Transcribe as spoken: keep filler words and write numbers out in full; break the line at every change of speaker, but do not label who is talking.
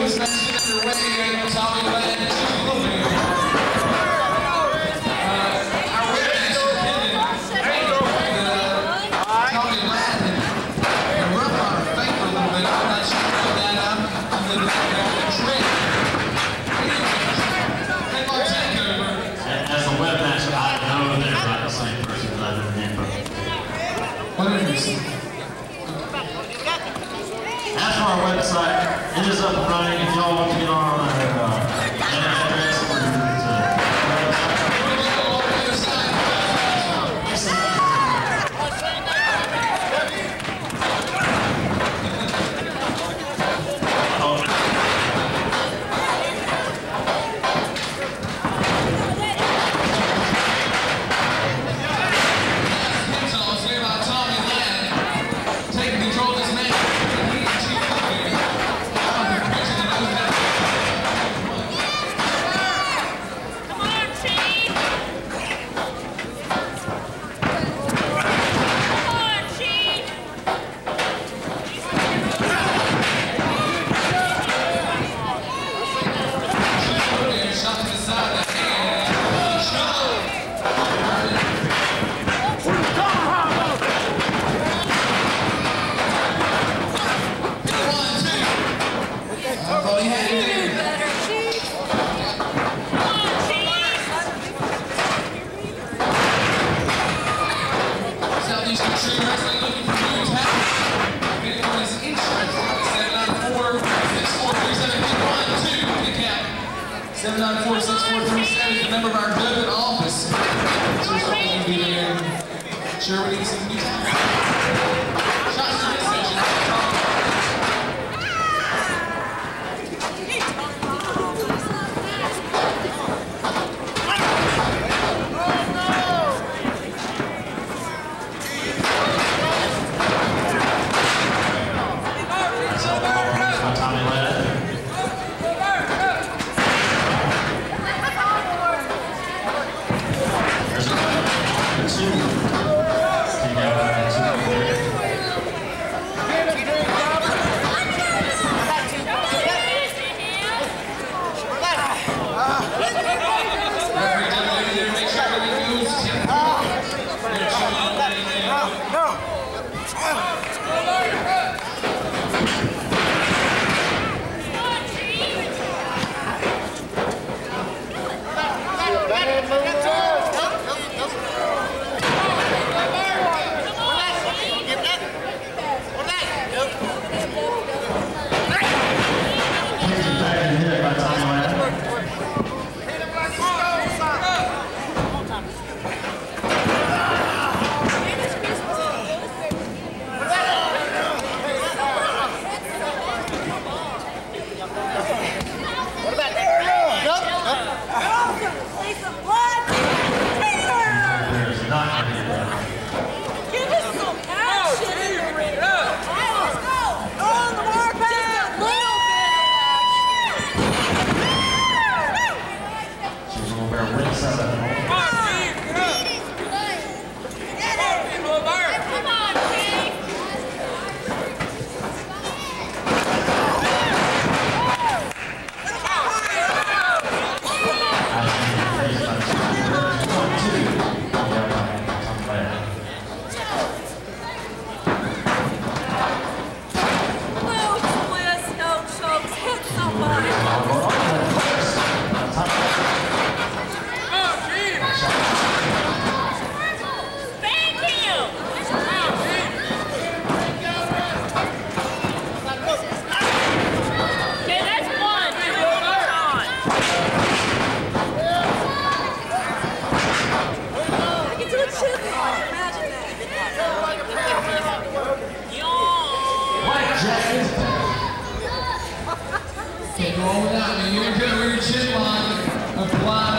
section underway here at Tommy Land two Living. Uh, our webmaster Kevin uh, Tommy Land and we're on our finger a little bit. I'm not sure about that. I'm, I'm living in a trip.
As a webmaster, I know they're not the same person that I've been in.
What is it?
As for our website, it is up and running. If y'all want to get on our uh, address or to
seven nine four, six four three seven is the member of our Dothan office. So we're going to be there. Sure, we need some new time. Shots to this section. Can't go on without me. Here we go. We're your chin line. Apply.